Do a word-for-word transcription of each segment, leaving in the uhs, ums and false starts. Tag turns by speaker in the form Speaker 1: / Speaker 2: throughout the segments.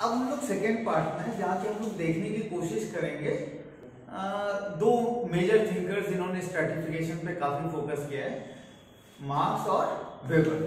Speaker 1: अब हम लोग सेकेंड पार्ट में जहाँ के हम लोग देखने की कोशिश करेंगे आ, दो मेजर थिंकर्स जिन्होंने स्ट्रैटिफिकेशन पे काफी फोकस किया है, मार्क्स और वेबर।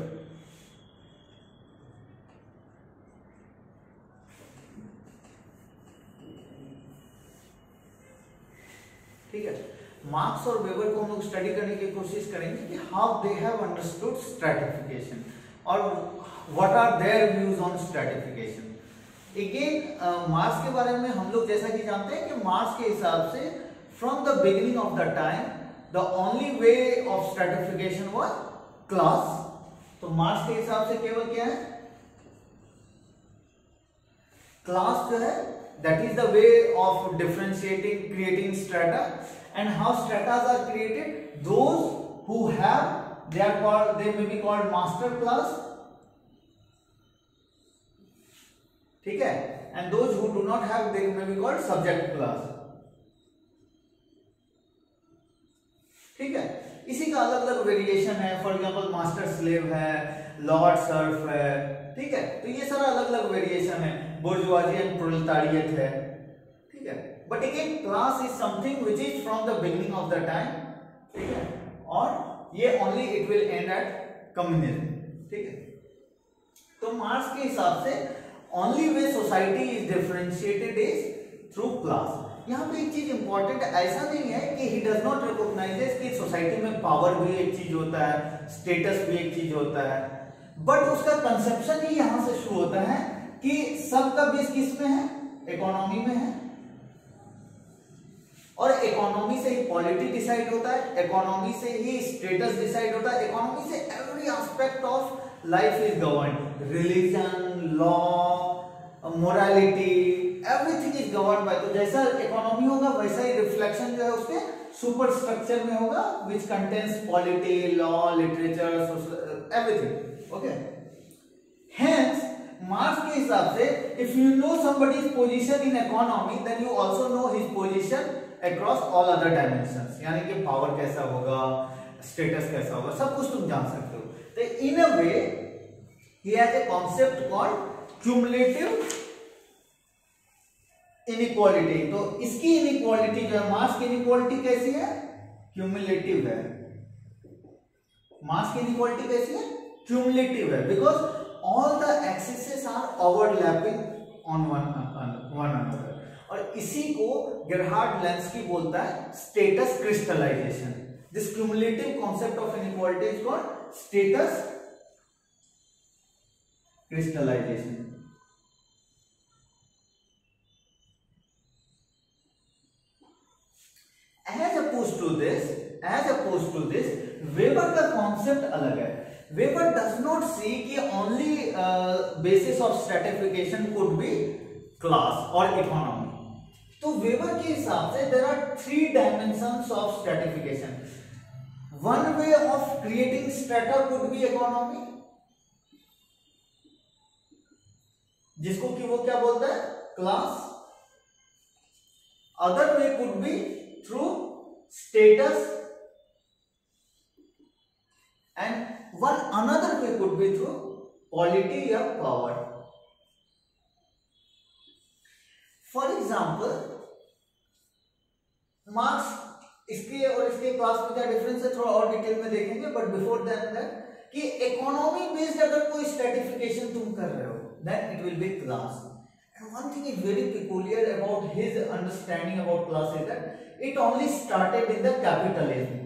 Speaker 1: ठीक है, मार्क्स और वेबर को हम लोग स्टडी करने की कोशिश करेंगे कि how they have understood stratification और what are their views on stratification. Again Marx के बारे में हम लोग जैसा कि जानते हैं कि मार्क्स के हिसाब से from the beginning of the time the only way of stratification was class. तो मार्क्स के हिसाब से केवल क्या है, क्लास जो है, that is the way of differentiating, creating strata. And how stratas are created? Those who have, they are called, they may be called master class, ठीक है, and those who do not have, they may be called subject class, ठीक है। इसी का अलग अलग variation है, for example master slave है, लॉर्ड सर्फ है, ठीक है। तो ये सारा अलग अलग वेरिएशन है, बुर्जुआजी एंड प्रोलेटारिएट है, ठीक है। But again class is something which is from the beginning of the time, ठीक है, और ये only it will end at communism, ठीक है। तो मार्क्स के हिसाब से only way society is differentiated is through class. यहाँ पे एक चीज इंपॉर्टेंट है, ऐसा नहीं है कि ही डज नॉट रिकॉग्नाइज कि सोसाइटी में पावर भी एक चीज होता है, स्टेटस भी एक चीज होता है, बट उसका कंसेप्शन ही यहां से शुरू होता है कि सबका बेस किस में है, इकोनॉमी में है, और इकोनॉमी से ही पॉलिटी डिसाइड होता है, इकोनॉमी से ही स्टेटस डिसाइड होता है, इकोनॉमी से every aspect of life is govern, religion, law, morality, everything is govern by. तो जैसा इकोनॉमी होगा वैसा ही रिफ्लेक्शन जो है उसके सुपर स्ट्रक्चर में होगा, which contains polity, law, literature, everything, okay. Hence Marx के हिसाब से if you know somebody's position in economy then you also know his position across all other dimensions, यानी कि पावर कैसा होगा, स्टेटस कैसा होगा, सब कुछ तुम जान सकते हो। तो in a way he has a concept called cumulative inequality. तो इसकी इनइक्वालिटी जो है, मार्क्स की इनइक्वालिटी कैसी है, क्यूमुलेटिव है। मार्क्स की इनइक्वालिटी कैसी है, क्यूमुलेटिव है, because all the axes are overlapping on one one another. और इसी को गेरहार्ड लेंस्की बोलता है status crystallisation. This cumulative concept of inequality is called status crystallisation. As opposed to this, as opposed to this, Weber का concept अलग है। Weber does not see कि only basis of stratification could be class और economy. तो Weber के हिसाब से there are three dimensions of stratification. One way of creating strata could be economy, जिसको कि वो क्या बोलता है, class. Other way could be through status, and one another way could be through polity or power. For example, Marx, इसके और इसके class में क्या डिफरेंस है थोड़ा और डिटेल में देखेंगे, बट बिफोर दैट कि इकोनॉमी बेस्ड अगर कोई स्ट्रैटिफिकेशन तुम कर रहे हो then it will be class. And one thing is very peculiar about his understanding about class is that it only started in the capitalism.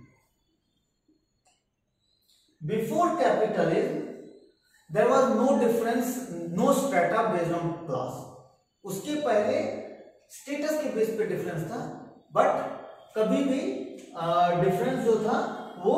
Speaker 1: Before capitalism, there was no difference, no strata based on class. उसके पहले status के base पे difference था, but कभी भी difference जो था वो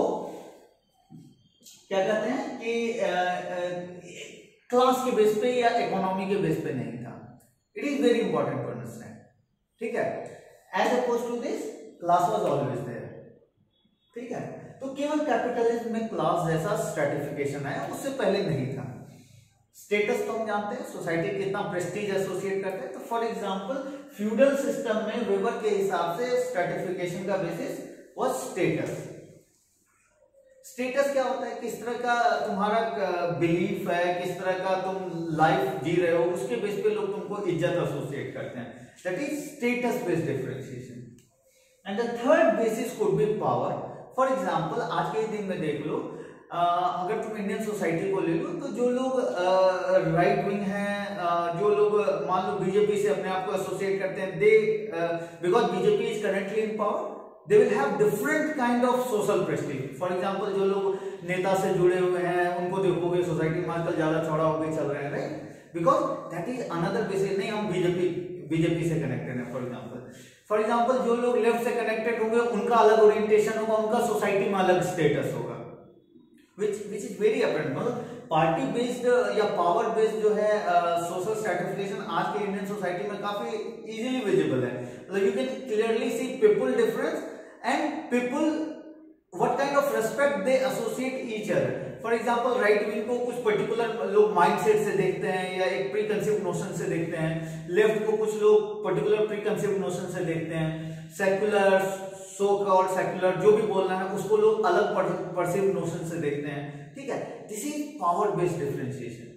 Speaker 1: क्या कहते हैं कि क्लास के बेस पे या इकोनॉमी के बेस पे नहीं था। It is very important to understand, ठीक है। As oppose to this class was always there, ठीक है। तो केवल कैपिटलिज्म में क्लास जैसा स्ट्रैटिफिकेशन आया, उससे पहले नहीं था। स्टेटस तो हम जानते हैं, सोसाइटी कितना प्रेस्टीज एसोसिएट करते हैं। तो फॉर एग्जांपल फ्यूडल सिस्टम में वेबर के हिसाब से स्ट्रैटिफिकेशन का बेसिस वाज स्टेटस। स्टेटस क्या होता है, किस तरह का तुम्हारा बिलीफ है, किस तरह का तुम लाइफ जी रहे हो, उसके बेस पे लोग तुमको इज्जत एसोसिएट करते हैं। That is status based differentiation. And the third basis could be power. For example आज के दिन में देख लो, Uh, अगर तुम इंडियन सोसाइटी को ले लो तो जो लोग राइट विंग हैं, uh, जो लोग मान लो बीजेपी से अपने आप को एसोसिएट करते हैं, they because BJP is currently in power, they will have different kind of social prestige. For example जो लोग नेता से जुड़े हुए हैं उनको देखोगे सोसाइटी में आजकल ज्यादा चौड़ा होकर चल रहे हैं, right, because that is another basis. नहीं, हम बीजेपी बीजेपी से कनेक्टेड है। फॉर एग्जाम्पल फॉर एग्जाम्पल जो लोग लेफ्ट से कनेक्टेड होंगे उनका अलग ओरिएंटेशन होगा, उनका सोसाइटी में अलग स्टेटस होगा, which which is very apparent। मतलब पार्टी बेस्ड या पावर बेस्ड जो है सोशल स्ट्रैटिफिकेशन आज के इंडियन सोसाइटी में काफी इजीली विजिबल है। मतलब you can clearly see people difference and people what kind of respect they associate each other. For example right wing को कुछ पर्टिकुलर लोग माइंडसेट से देखते हैं या एक प्री कंसीव्ड नोशन से देखते हैं, लेफ्ट को कुछ लोग पर्टिकुलर प्री कंसीव्ड नोशन से देखते हैं, सेक्युलर सो कॉल्ड सेक्युलर जो भी बोलना है उसको लोग अलग परसीव नोशन से देखते हैं, ठीक है। This is power based differentiation.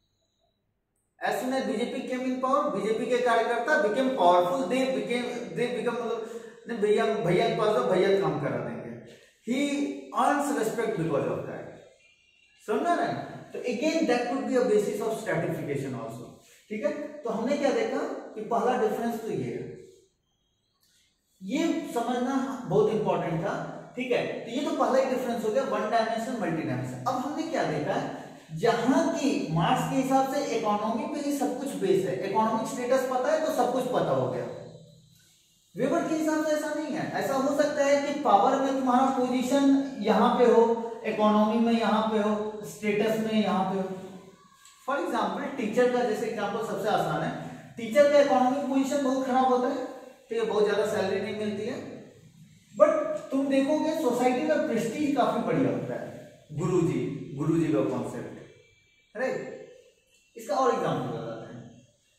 Speaker 1: As soon as BJP came in power, BJP के कार्यकर्ता became powerful, they became they become मतलब भैया भैया के पास तो भैया काम करा देंगे। He earns respect because of that. समझा ना? तो again that could be a basis of stratification also, ठीक है। तो हमने क्या देखा कि पहला डिफरेंस तो ये है, ये समझना बहुत इंपॉर्टेंट था, ठीक है। तो ये तो पहला ही डिफरेंस हो गया, वन डायमेंशन मल्टी डायमेंशन। अब हमने क्या देखा, जहां की मार्क्स के हिसाब से इकोनॉमी पे ही सब कुछ बेस है, इकोनॉमिक स्टेटस पता है तो सब कुछ पता हो गया। वेबर के हिसाब से ऐसा नहीं है। ऐसा हो सकता है कि पावर में तुम्हारा पोजीशन यहाँ पे हो, इकोनॉमी में यहाँ पे हो, स्टेटस में यहाँ पे हो। फॉर एग्जाम्पल टीचर का जैसे एग्जाम्पल सबसे आसान है, टीचर का इकोनॉमिक पोजीशन बहुत खराब होता है, ठीक है, बहुत ज्यादा सैलरी नहीं मिलती है, बट तुम देखोगे सोसाइटी में प्रेस्टीज काफी बढ़िया होता है। गुरुजी गुरुजी का कॉन्सेप्ट, राइट। इसका और एग्जांपल बताते हैं।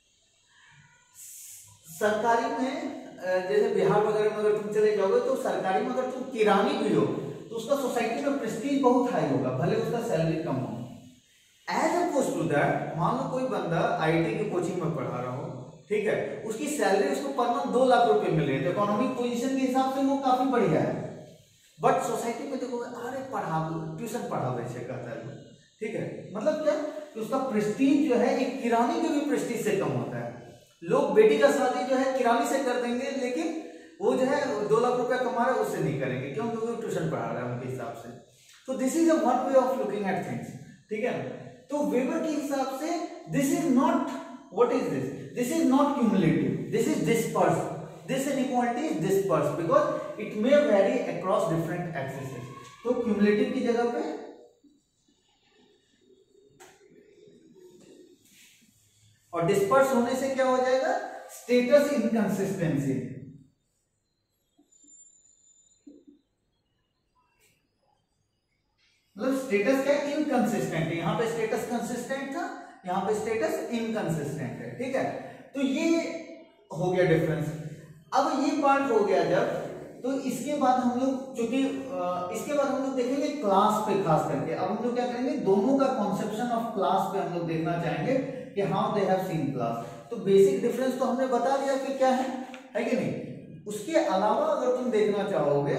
Speaker 1: सरकारी में जैसे बिहार वगैरह में अगर तुम चले जाओगे तो सरकारी में अगर तुम किरानी भी हो तो उसका सोसाइटी में प्रेस्टीज बहुत हाई होगा, भले उसका सैलरी कम हो। एज अपोज टू दैट, मान लो कोई बंदा आईटी की कोचिंग में पढ़ा रहा हो, ठीक है, उसकी सैलरी उसको पर मंथ दो लाख रुपए मिल रही है, तो इकोनॉमिक पोजीशन के हिसाब से वो काफी बढ़िया है, बट सोसाइटी में देखो अरे पढ़ा ट्यूशन पढ़ावे से कहता है, ठीक है। मतलब क्या कि उसका प्रेस्टीज जो है एक किरानी के भी प्रेस्टीज से कम होता है। लोग बेटी का शादी जो है किरानी से कर देंगे, लेकिन वो जो है दो लाख रुपया कमा रहा है उससे नहीं करेंगे, क्यों? क्योंकि वो ट्यूशन पढ़ा रहा है उनके हिसाब से। तो this is a one way of looking at things, ठीक है। तो वेबर के हिसाब से this is not, what is this? This is not cumulative. This is dispersed. This inequality is dispersed because it may vary across different axes. तो cumulative की जगह पे और dispersed होने से क्या हो जाएगा? Status inconsistency. मतलब स्टेटस क्या है? इनकंसिस्टेंट है। यहां पे स्टेटस कंसिस्टेंट था, यहां पे स्टेटस इनकंसिस्टेंट है, ठीक है। तो ये हो गया डिफरेंस। अब ये पार्ट हो गया जब, तो इसके बाद हम लोग चूंकि इसके बाद हम लोग देखेंगे क्लास पे, खास करके अब हम लोग क्या करेंगे, दोनों का कॉन्सेप्शन ऑफ क्लास पे हम लोग देखना चाहेंगे कि how they have seen class. तो बेसिक डिफरेंस तो हमने बता दिया कि क्या है, है कि नहीं। उसके अलावा अगर तुम देखना चाहोगे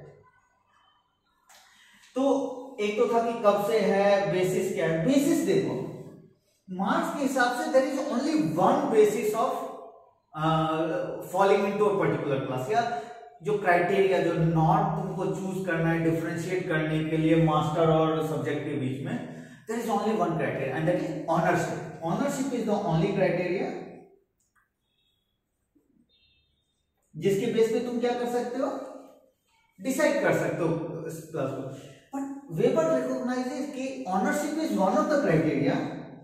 Speaker 1: तो एक तो था कि कब से है, बेसिस क्या है। बेसिस देखो, मार्क्स के हिसाब से there is only one basis of falling into a particular class, या जो क्राइटेरिया, जो नॉट तुमको चूज करना है डिफरेंशिएट करने के लिए मास्टर और सब्जेक्ट के बीच में, there is only one criteria and that is ownership. Ownership is the only criteria जिसके बेस पे तुम क्या कर सकते हो, डिसाइड कर सकते हो क्लास को। बट वेबर रिकॉग्नाइजेस कि ownership is one of the criteria,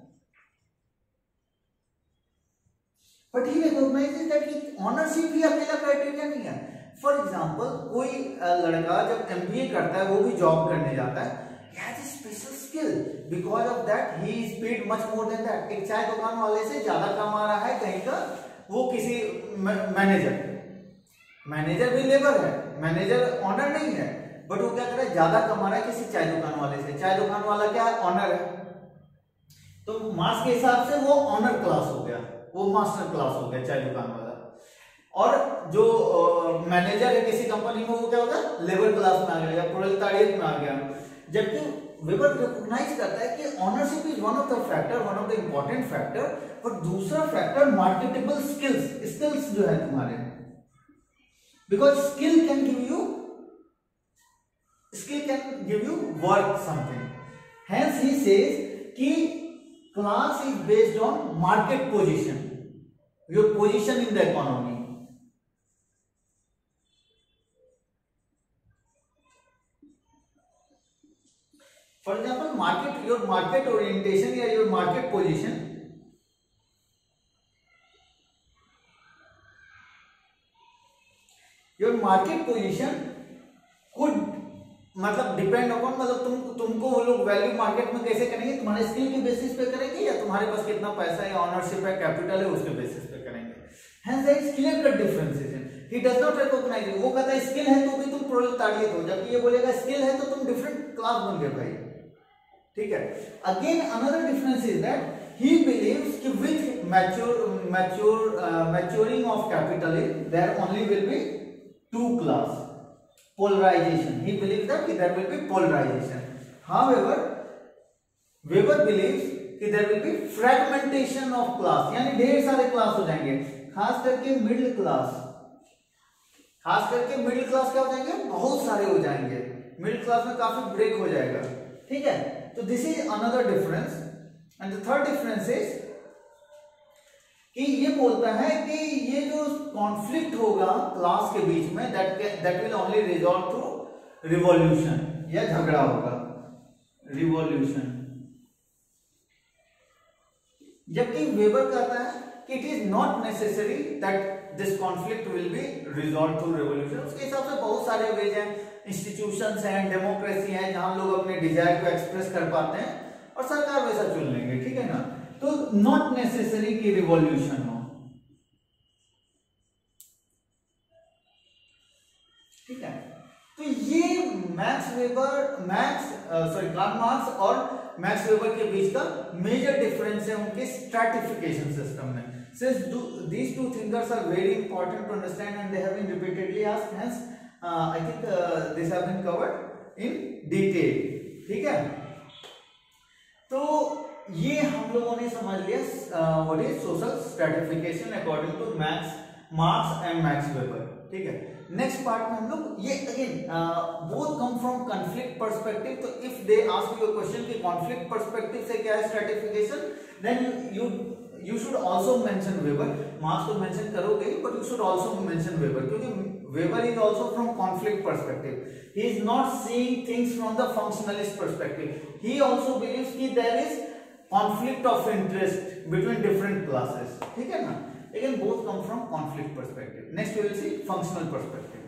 Speaker 1: but he recognises that कि ऑनरशिप ही अकेला क्राइटेरिया नहीं है। फॉर एग्जांपल कोई लड़का जब एमबीए करता है, वो भी जॉब करने जाता है, he has a special skill, because of that he is paid much more than that। एक चाय दुकान वाले से ज्यादा कमा रहा है कहीं का वो किसी मैनेजर, मैनेजर भी लेबर है, मैनेजर ऑनर नहीं है, बट वो क्या कर रहा है, ज्यादा कमा रहा है किसी चाय दुकान वाले से। चाय दुकान वाला क्या है, ऑनर है, तो मार्क्स के हिसाब से वो ऑनर क्लास हो गया, वो मास्टर क्लास हो गया चाय दुकान वाला। और जो मैनेजर uh, है किसी कंपनी में, वो क्या होगा, लेबर क्लास में आ गया या प्रोलेटारिएट में आ गया। जबकि वेबर रिकॉग्नाइज करता है कि ownership is one of the factor, one of the important factor, और दूसरा फैक्टर मार्केटेबल स्किल्स, स्किल्स जो है तुम्हारे, because skill can give you skill can give you work something. Hence he says कि class is based on market position, your position in the economy. For example, market, your market orientation या your market position, your market position could मतलब depend upon, मतलब तुम तुमको वो लोग value market में कैसे करेंगे, तुम्हारे स्किल के बेसिस पे करेंगे या तुम्हारे पास कितना पैसा है, ऑनरशिप है, कैपिटल है, उसके बेसिस पे करेंगे। Hence there is clear cut differences. He does not recognize it. वो कहता है स्किल है तो भी तुम प्रोलेटारिएट हो, जबकि ये बोलेगा स्किल है तो तुम डिफरेंट क्लास बन गए भाई, ठीक है। Again another difference is that he believes कि with mature mature maturing of capital there only will be two class, polarization. He believes that there will be polarization. However, Weber believes कि there will be fragmentation of class, यानी ढेर सारे class हो जाएंगे, खास करके middle class, खास करके मिडिल क्लास क्या हो जाएंगे, बहुत सारे हो जाएंगे, मिडिल क्लास में काफी ब्रेक हो जाएगा, ठीक है। तो this is another difference. And the third difference is कि ये बोलता है कि ये जो कॉन्फ्लिक्ट होगा क्लास के बीच में, that that will only resolve through revolution, या झगड़ा होगा, रिवॉल्यूशन। जबकि वेबर कहता है कि it is not necessary that this conflict will be resolve through revolution. उसके हिसाब से बहुत सारे वेज हैं, इंस्टीट्यूशंस हैं, डेमोक्रेसी है, जहां लोग अपने डिजायर को एक्सप्रेस कर पाते हैं और सरकार वैसा चुन लेंगे, ठीक है ना। तो नॉट नेसेसरी कि रिवॉल्यूशन हो, ठीक है। तो ये Max Weber Max sorry Karl Marx और मैक्स वेबर के बीच का मेजर डिफरेंस है उनके स्ट्रैटिफिकेशन सिस्टम में। Since these two thinkers are very important to understand and they have been repeatedly asked, hence uh, I think uh, this have been covered in detail, ठीक है। तो ये हम लोगों ने समझ लिया what is social stratification according to Max Marx and Max Weber, ठीक है। नेक्स्ट पार्ट में हम लोग ये again both come from conflict perspective. तो if they ask you a question कि कॉन्फ्लिक्ट पर्सपेक्टिव से क्या है stratification, then you you should also mention Weber. Marx तो मेंशन करोगे but you should also mention Weber, क्योंकि Weber is also from conflict perspective. He is not seeing things from the functionalist perspective. He also believes कि there is conflict of interest between different classes, ठीक है ना। Again both come from conflict perspective. Next we will see functional perspective.